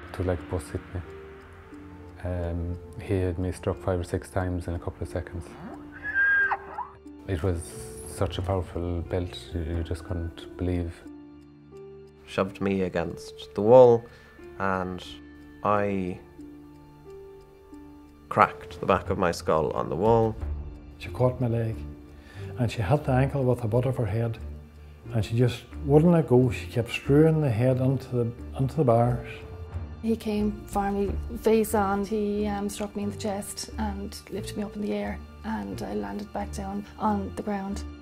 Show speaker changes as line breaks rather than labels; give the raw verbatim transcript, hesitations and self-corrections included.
to like bus hit me. Um, he had me struck five or six times in a couple of seconds. It was such a powerful belt, you just couldn't believe.
Shoved me against the wall and I cracked the back of my skull on the wall.
She caught my leg and she hit the ankle with the butt of her head and she just wouldn't let go. She kept screwing the head onto the, onto the bars.
He came for me face on. He um, struck me in the chest and lifted me up in the air and I landed back down on the ground.